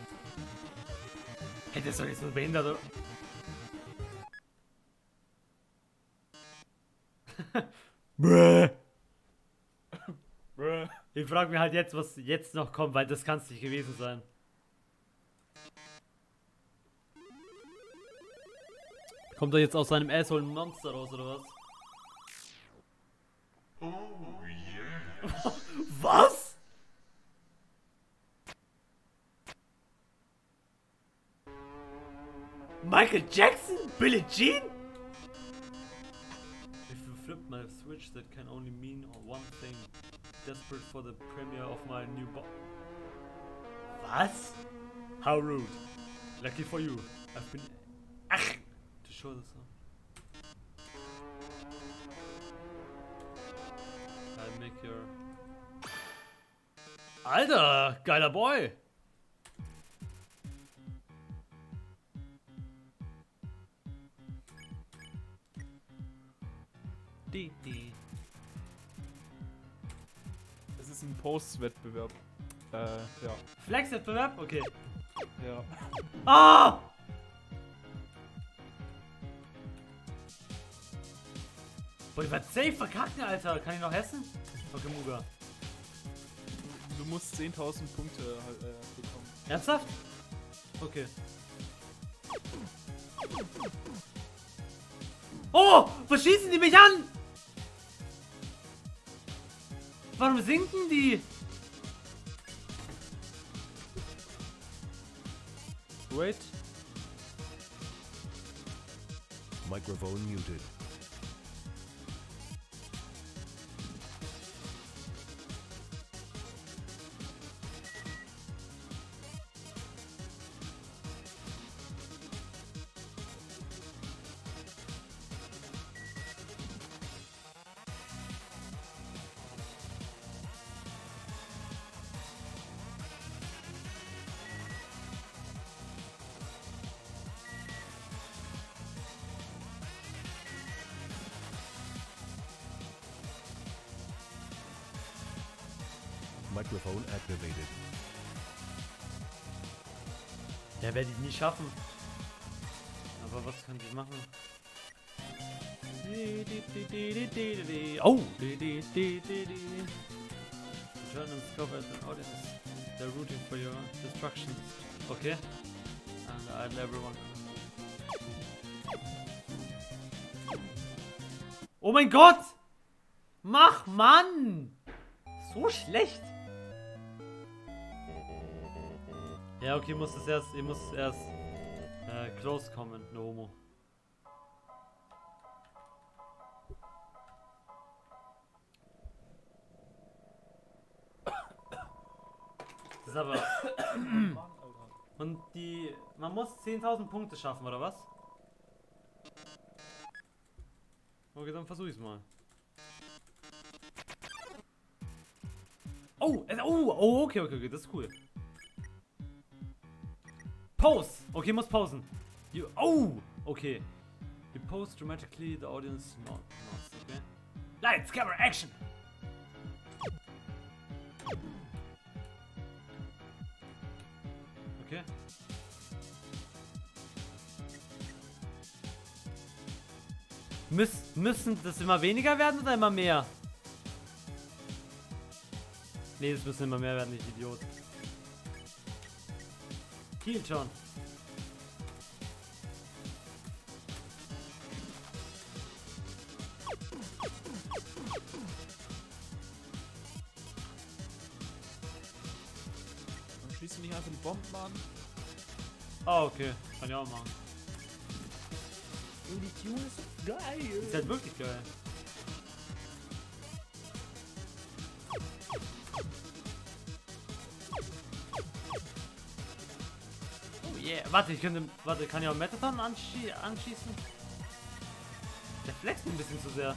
Hey, das ist doch nicht so behindert, oder? Bruh. Bruh. Ich frage mich halt jetzt, was jetzt noch kommt, weil das kann es nicht gewesen sein. Kommt er jetzt aus seinem Asshole ein Monster raus, oder was? Oh yeah. Was? Michael Jackson? Billie Jean? If you flip my switch, that can only mean one thing. Desperate for the premiere of my new bo- Was? How rude. Lucky for you. I've been... Ach! To show this off. I'll make your... Alter! Geiler Boy! Die, die. Es ist ein Post-Wettbewerb. Äh, ja. Flex-Wettbewerb? Okay. Ja. Ah! Boah, ich werd safe verkacken, Alter. Kann ich noch essen? Okay, Muga. Du musst zehntausend Punkte halt, äh, bekommen. Ernsthaft? Okay. Oh! Was schießen die mich an? Warum sinken die? Wait. Microphone muted. Microphone activated. Der werde ich nie schaffen. Aber was kann die machen? Oh! Turn and scope as an audience. They're rooting for your destructions. Okay. And idle everyone. Oh mein Gott! Mach, Mann! So schlecht! Ja, okay, muss es erst, ihr muss erst äh, close kommen, no homo. Das ist aber... Und die... Man muss zehntausend Punkte schaffen, oder was? Okay, dann versuche ich es mal. Oh, äh, oh, oh, okay, okay, okay, das ist cool. Pose! Okay, muss posen. You, oh, okay. You pose dramatically, the audience not, not, okay. Lights, camera, action! Okay. Müs müssen das immer weniger werden oder immer mehr? Nee, das müssen immer mehr werden, ich Idiot. Kiel schon. Dann schießt du nicht einfach die Bomben an? Ah, okay. Kann ich auch machen. Und die Tune ist so geil. Ist halt wirklich geil. Oh yeah. Warte, ich könnte. Warte, kann ich auch Metaton anschie anschießen? Der flext ein bisschen zu sehr.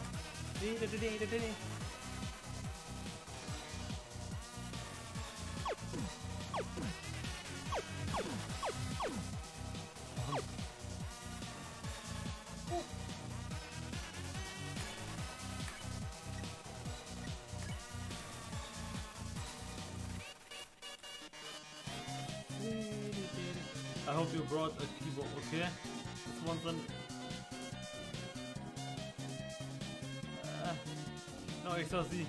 I hope you brought a keyboard, okay? This one's an... Uh, no, ich sah sie.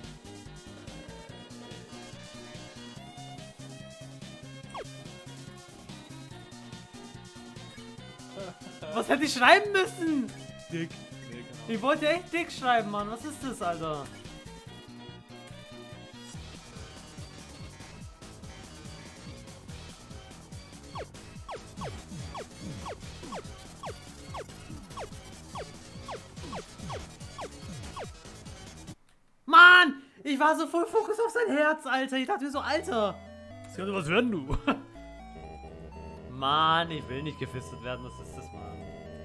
Was hätte ich schreiben müssen? Dick. Nee, genau. Ich wollte echt dick schreiben, Mann. Was ist das, Alter? Mann! Ich war so voll Fokus auf sein Herz, Alter. Ich dachte mir so, Alter. Das könnte was werden, du. Mann, ich will nicht gefistet werden. Was ist das, Mann?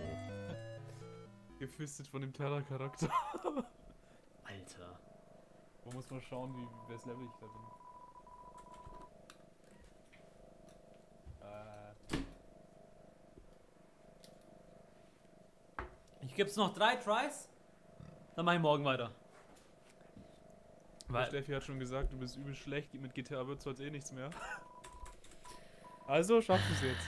Gefistet von dem Terra-Charakter. Alter. Wo muss man schauen, wie welches Level ich da bin? Äh. Ich gib's noch drei Tries. Dann mach ich morgen weiter. Weil Steffi hat schon gesagt, du bist übel schlecht, mit G T A wird's heute eh nichts mehr. Also schaffst du es jetzt.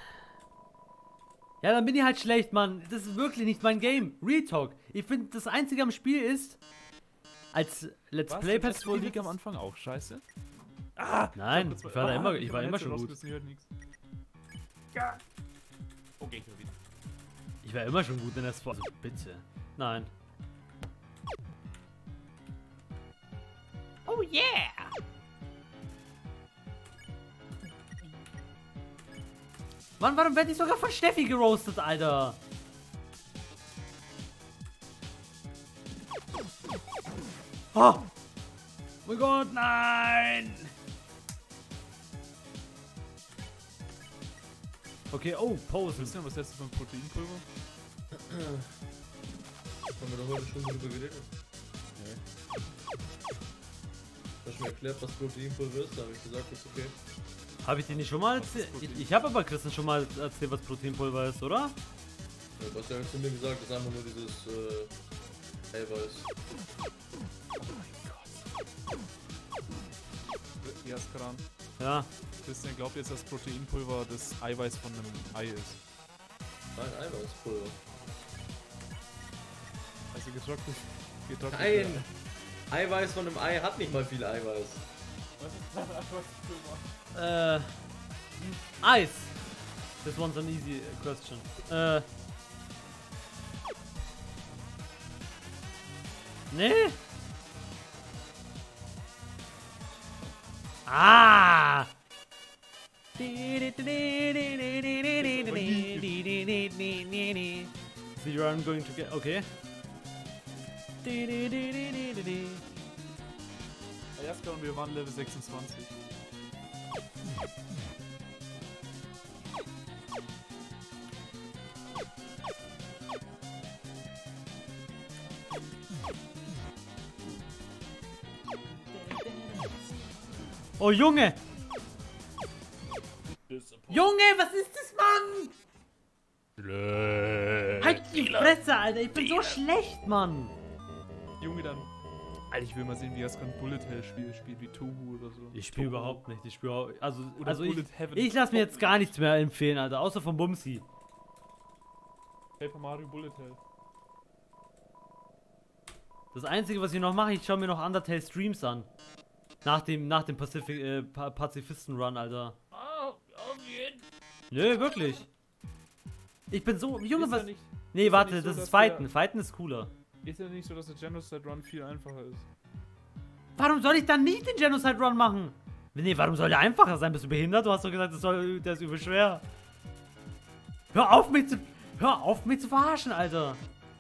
Ja, dann bin ich halt schlecht, Mann. Das ist wirklich nicht mein Game. Real Talk. Ich finde, das Einzige am Spiel ist, als Let's Was? Play Hast du die Person League am Anfang auch scheiße? Ah! Nein, hab ich war da immer, ich war mein immer Headset schon gut. rausgerissen, ich hört nix. Ja. Okay, ich höre wieder. Ich war immer schon gut in der Sport. Also bitte. Nein. Oh yeah! Mann, warum werde ich sogar von Steffi geroastet, Alter? Oh! Mein Gott, nein! Okay, oh, Pose. Christian, was hältst du von Proteinpulver? Haben wir doch heute schon drüber geredet? Nee. Du hast mir erklärt, was Proteinpulver ist, da habe ich gesagt, das ist okay. Habe ich dir nicht schon mal erzählt? Ich, ich habe aber Christian schon mal erzählt, was Proteinpulver ist, oder? Ja, du hast ja zu mir gesagt, das ist einfach nur dieses äh, Eiweiß. Oh mein Gott. Ja, ist kran. Ja. Christian glaubt jetzt, dass Proteinpulver das Eiweiß von einem Ei ist. Nein, Eiweiß. Eispulver. Also getrocknet. getrocknet Nein! Eiweiß von einem Ei hat nicht mal viel Eiweiß. Was ist das? Was du machst? Äh. Eis. This one's an easy question. Äh. Nee? Ah! So you are going to get. Okay. Jaska und wir waren Level sechsundzwanzig. Oh Junge! Junge, was ist das, Mann? Halt die Fresse, Alter, ich bin so schlecht, Mann! Junge, dann. Alter, ich will mal sehen, wie Jaska ein Bullet Hell Spiel spielt, wie Tohu oder so. Ich spiele überhaupt nicht, ich spiele also, Oder also ich, Bullet Heaven. ich lasse mir jetzt gar nichts mehr empfehlen, Alter, außer von Bumsi. Paper Mario Bullet Hell. Das Einzige, was ich noch mache, ich schaue mir noch Undertale Streams an. Nach dem, nach dem Pacific, äh, Pa- Pazifisten-Run, Alter. Oh, auf jeden Nö, wirklich. Ich bin so, Junge, Ist was... ja nicht, Nee, ist ja warte, nicht so, das dass ist Fighten. der- Fighten ist cooler. ist ja nicht so, dass der Genocide Run viel einfacher ist. Warum soll ich dann nicht den Genocide Run machen? Nee, warum soll der einfacher sein? Bist du behindert? Du hast doch gesagt, das soll, der ist übel schwer. Hör auf mich zu... Hör auf mich zu verarschen, Alter.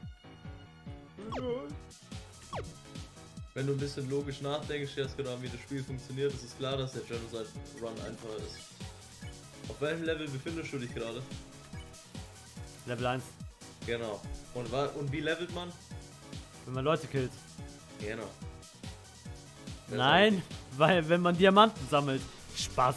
Wenn du ein bisschen logisch nachdenkst, jetzt genau wie das Spiel funktioniert, ist es klar, dass der Genocide Run einfacher ist. Auf welchem Level befindest du dich gerade? Level eins. Genau. Und, wa- und wie levelt man? Wenn man Leute killt. Genau. Das Nein, weil wenn man Diamanten sammelt. Spaß.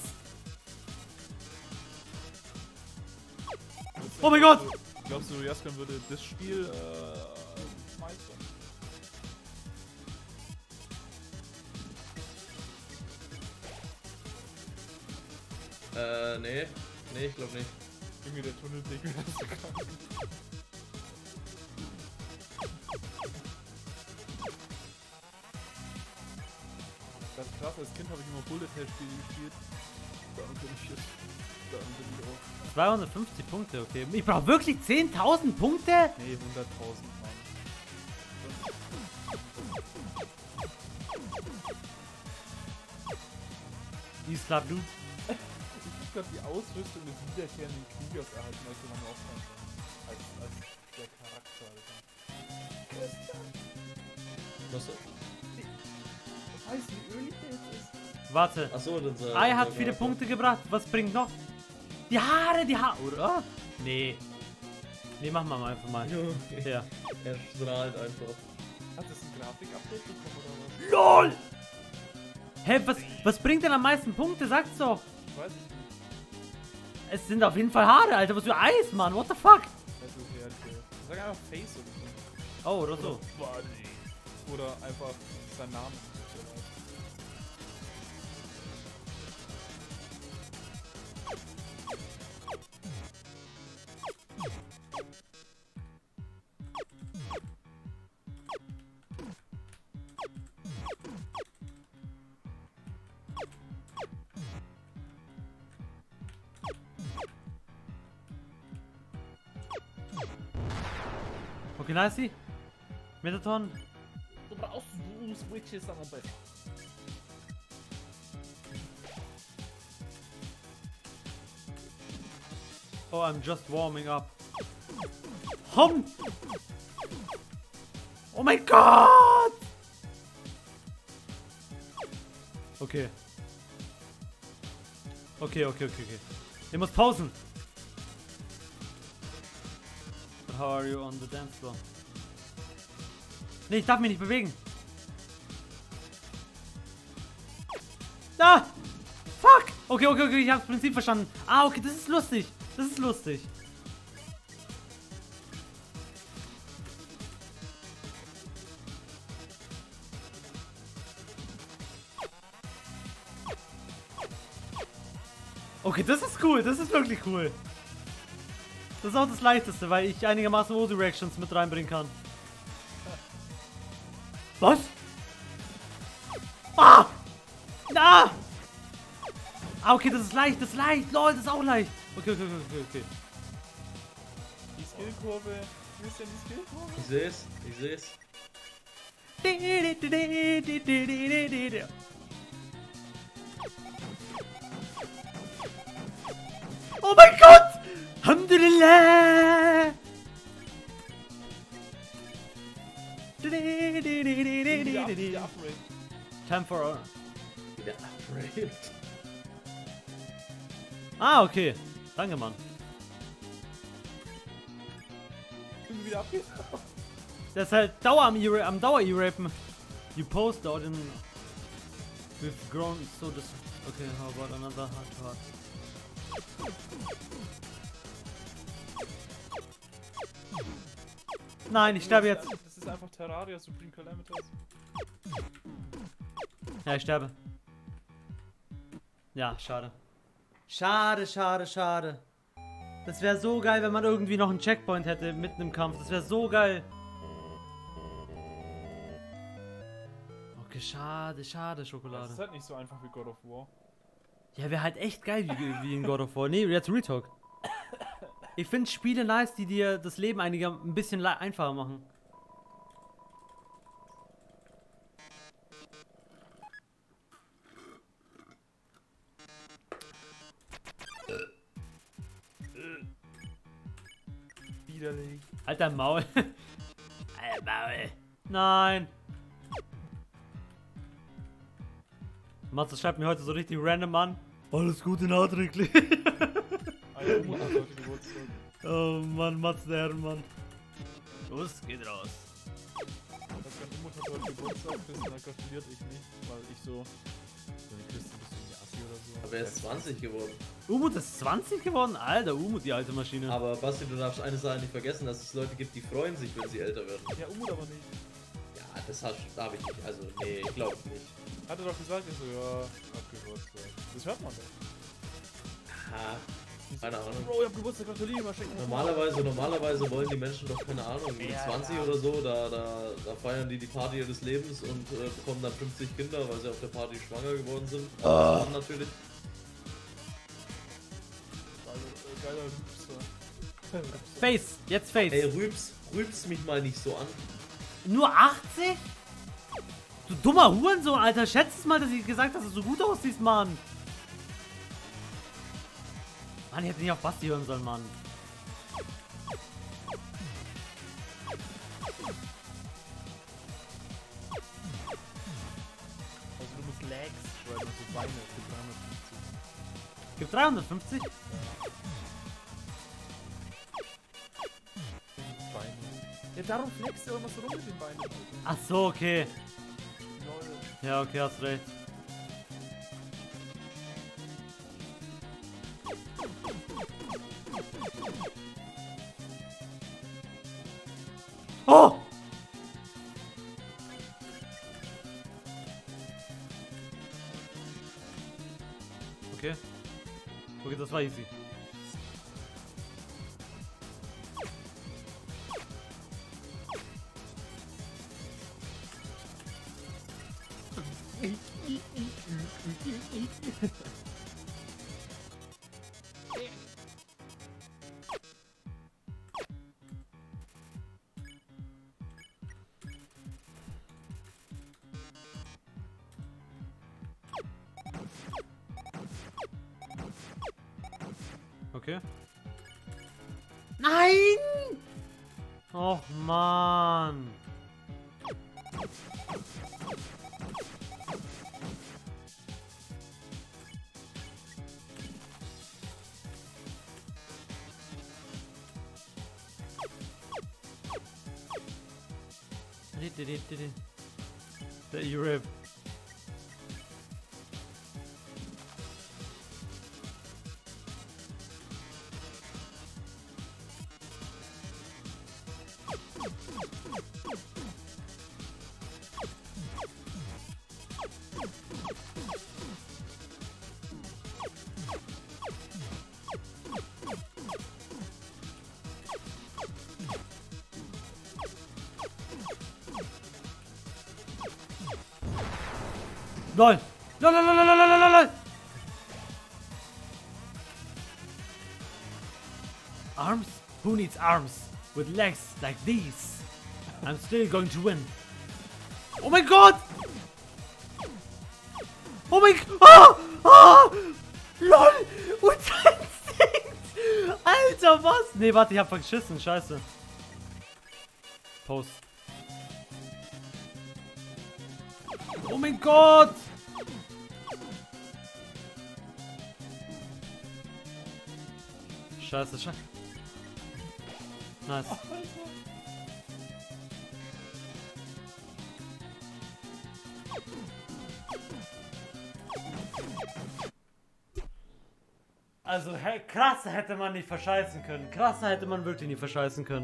Oh mein Gott! Glaubst du, Jaskan würde das Spiel äh, meistern? Äh, nee. Nee, ich glaube nicht. Junge, der Tunnelblick ist so krank. Das ist krass, als Kind habe ich immer Bullet Hell Spiele gespielt. Darum bin ich jetzt. Darum bin ich auch. zweihundertfünfzig Punkte, okay. Ich brauche wirklich zehntausend Punkte? Nee, hunderttausend, Mann. Islam, du. Ich glaube, die Ausrüstung des wiederkehrenden Kriegers erhalten, als du lange aufpassen. Als, als der Charakter, Alter. Was? Das heißt, wie ölig der jetzt ist. Warte. Achso, dann sei. Ei hat viele Punkte gebracht. Was bringt noch? Die Haare, die Haare, oder? Nee. Nee, machen wir mal einfach mal. Ja. Ja. Er strahlt einfach. Hat das ein Grafik-Update bekommen oder was? LOL! Hä, was, was bringt denn am meisten Punkte? Sag's doch. Ich weiß es nicht. Es sind auf jeden Fall Haare, Alter. Was für Eis, Mann. What the fuck? Also, ja, okay. Sag einfach Face oder so. Oh, oder so. Oder einfach sein Name. Okay, nice. Metaton. Du brauchst du Switches aber besser. Oh, I'm just warming up. Hom! Oh mein Gott! Okay. Okay, okay, okay, okay. Ich muss pausen. But how are you on the dance floor? Nee, ich darf mich nicht bewegen. Ah! Fuck! Okay, okay, okay, ich habe das Prinzip verstanden. Ah, okay, das ist lustig. Das ist lustig. Okay, das ist cool. Das ist wirklich cool. Das ist auch das Leichteste, weil ich einigermaßen Odi-Reactions mit reinbringen kann. Was? Ah! Ah! Ah, okay, das ist leicht, das ist leicht. Lol, das ist auch leicht. Okay, okay, okay, okay. Die Skillkurve. Wie ist denn die Skillkurve? Ich seh's, ich seh's. Oh mein Gott! Alhamdulillah! Wieder up, wieder upgrade. Time for... Wieder upgrade. Ah, okay. Danke, Mann. Sind wir wieder upgrade? Das ist halt Dauer am, E am Dauer-E-Rapen. You post out in... We've grown so this... Okay, how about another hard to hard? Nein, ich sterbe jetzt. Das ist einfach Terraria Supreme Calamitas. Ja, ich sterbe. Ja, schade. Schade, schade, schade. Das wäre so geil, wenn man irgendwie noch einen Checkpoint hätte mitten im Kampf. Das wäre so geil. Okay, schade, schade, Schokolade. Das ist halt nicht so einfach wie God of War. Ja, wäre halt echt geil wie, wie in God of War. Nee, jetzt Retalk. Ich finde Spiele nice, die dir das Leben einiger ein bisschen einfacher machen. Widerlich. Alter Maul. Alter Maul. Nein. Matze schreibt mir heute so richtig random an. Alles Gute nachträglich. Ah ja, Umut hat heute Geburtstag. Oh Mann, Matze der Herrenmann. Los, geht raus. Wenn Umut hat heute Geburtstag, Christian hat gratuliert, ich nicht, weil ich so... So eine Christian bist du irgendwie Assi oder so. Aber er ist zwanzig geworden. Umut ist zwanzig geworden? Alter, Umut, die alte Maschine. Aber Basti, du darfst eine Sache nicht vergessen, dass es Leute gibt, die freuen sich, wenn sie älter werden. Ja, Umut aber nicht. Ja, das hast, darf ich nicht. Also, nee, ich glaube nicht. Hat er doch gesagt, ich so, ja, hab Geburtstag. Das hört man doch. Ha, keine Ahnung. Bro, ich hab Geburtstag, gratuliere, mal schenken. Normalerweise, normalerweise wollen die Menschen doch, keine Ahnung, mit Ja, zwanzig ja. oder so, da, da, da feiern die die Party ihres Lebens und äh, bekommen dann fünfzig Kinder, weil sie auf der Party schwanger geworden sind. Ah. Natürlich. Geiler Hübser. Face, jetzt Face. Ey, rübs, rübs mich mal nicht so an. Nur achtzig? Du dummer Hurensohn, Alter. Schätzt es mal, dass ich gesagt habe, dass du so gut aussiehst, Mann. Mann, ich hätte nicht auf Basti hören sollen, Mann. Also du musst Legs schreiben, also Beine für dreihundertfünfzig. Gibt dreihundertfünfzig? Beine. Ja, darum flexst du auch immer so rum mit den Beinen. Ach so, okay. Lol. Ja, okay, hast recht. Oh! Okay. Okay, das war easy. Okay. Nein! Och, Mann. Der E-Rip. Lol. Lol, lol, lol, lol, lol, lol, lol. Arms? Who needs arms? With legs like these? I'm still going to win. Oh mein Gott! Oh mein Gott! Ah! Ah! LOL! Und Instinkt! Alter, was? Nee, warte, ich hab verschissen. Scheiße. Post. Oh mein Gott! Scheiße, scheiße. Nice. Also, hey, krasser hätte man nicht verscheißen können. Krasser hätte man wirklich nicht verscheißen können.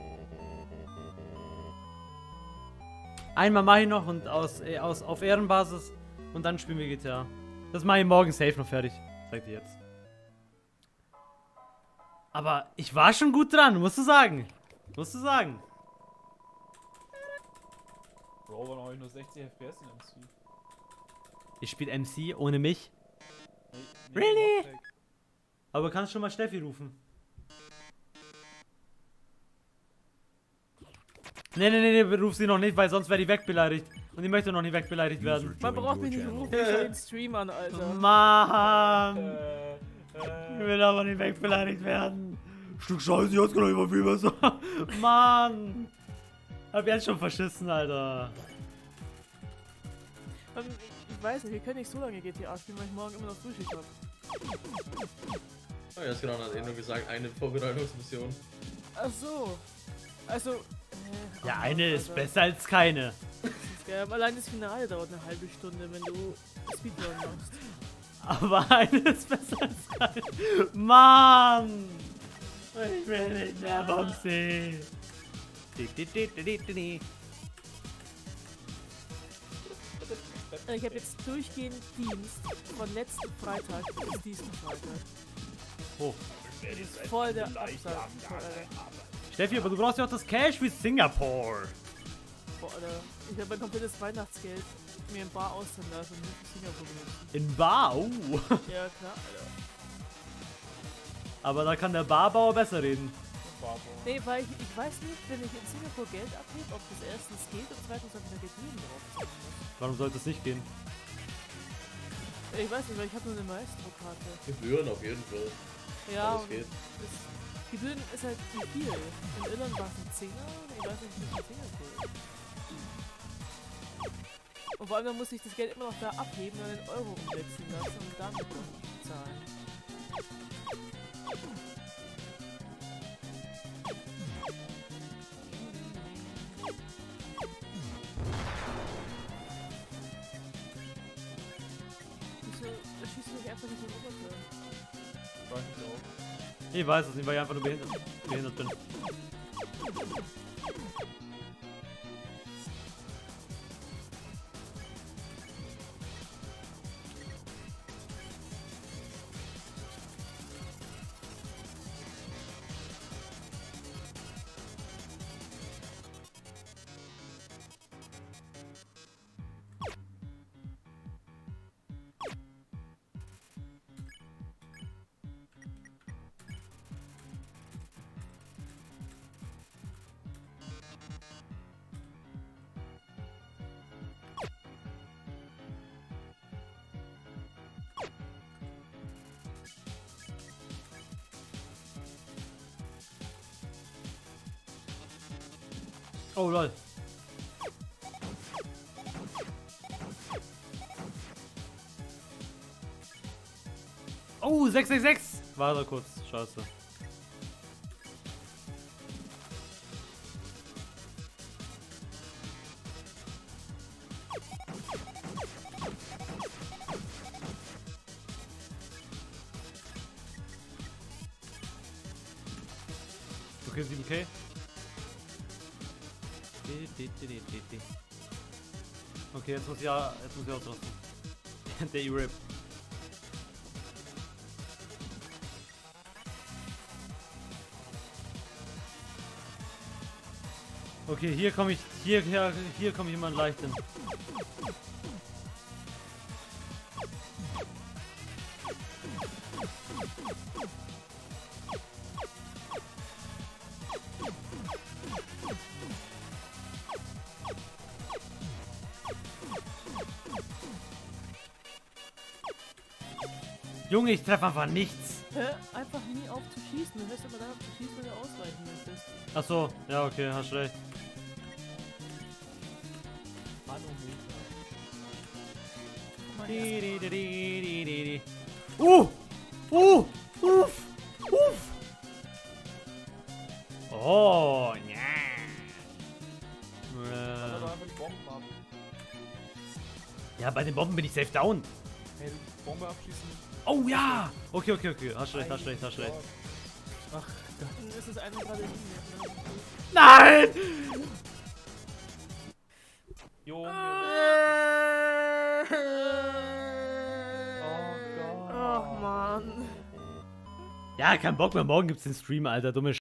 Einmal mache ich noch und aus, äh, aus, auf Ehrenbasis und dann spielen wir G T A. Das mache ich morgen safe noch fertig. Zeig dir jetzt. Aber ich war schon gut dran, musst du sagen. Musst du sagen. Bro, waren euch nur sechzig F P S in M C. Ich spiele M C ohne mich. Nee, nee, Really? Modpack. Aber du kannst schon mal Steffi rufen. Nee, nee, nee, nee, ruf sie noch nicht, weil sonst wäre die wegbeleidigt. Und ich möchte noch nicht wegbeleidigt werden. Man braucht mich nicht rufen, ich schau den Stream an, Alter. Mann! Äh, Ich äh, will aber nicht wegbeleidigt werden. Stück Scheiße, jetzt kann ich mal viel besser. Mann! Hab jetzt schon verschissen, Alter. Ähm, ich, ich weiß nicht, wir können nicht so lange G T A spielen, weil ich morgen immer noch Frühschicht hab. Oh, ja, ist genau, hat eh nur gesagt, eine Vorbereitungsmission. Ach so. Also. Äh, Ja, ach, eine ist Alter. besser als keine. Das ist geil. Aber allein das Finale dauert eine halbe Stunde, wenn du Speedrun machst. Aber eine ist besser als keine. Mann! Ich will nicht mehr vom See. Di, di, di, di, di, di, di. Äh, Ich habe jetzt durchgehend Dienst von letzten Freitag bis diesen Freitag. Oh. Voll der Absack. Voll, Alter. Steffi, aber du brauchst ja auch das Cash wie Singapore. Boah, Alter. Ich habe mein komplettes Weihnachtsgeld mir in Bar auszahlen lassen und nicht in Singapur benutzen. In Bar, oh. Ja, klar, Alter. Aber da kann der Barbauer besser reden. Nee, weil ich, ich weiß nicht, wenn ich in Singapur Geld abhebe, ob das erstens geht und zweitens, ob ich da Gebühren drauf zahlen muss. Warum sollte es nicht gehen? Ich weiß nicht, weil ich habe nur eine Maestro-Karte. Gebühren auf jeden Fall. Ja, Aber es und geht. das, Gebühren ist halt nicht viel. In Irland war es ein Zehner und ich weiß nicht, wie viel Singapur ist. Und vor allem dann muss ich das Geld immer noch da abheben und in Euro umwechseln lassen und dann zahlen. Wieso schießt du mich einfach nicht in den Oberkörper? weiß ich auch. Ich weiß es nicht, weil ich einfach nur behindert, behindert bin. Oh lol. Oh, sechs sechs sechs! Warte kurz, scheiße. Okay, sieben K. Okay, jetzt muss ich ja, jetzt muss ich ausrasten. Der E-Rip. Okay, hier komme ich, hier, hier, hier komme ich immer leicht hin. Junge, ich treffe einfach nichts. Hör einfach nie auf zu schießen. Du hörst immer dann auf zu schießen, wenn du ausweichen möchtest. Ach so, ja, okay, hast recht. Manometer. Di, di, di, di, di, di, di. Uh! Uh! Uff! Uff! Oh, ja. Dann Äh, einfach die Bomben ab. ja, bei den Bomben bin ich safe down. Hey, die Bombe abschießen. Oh ja! Okay, okay, okay. Hast recht, hast recht, hast recht. Ach Gott. Dann ist es einer gerade in mir. Nein! Junge. Oh Gott. Ach, Mann. Ja, kein Bock mehr. Morgen gibt's den Stream, Alter. Dumme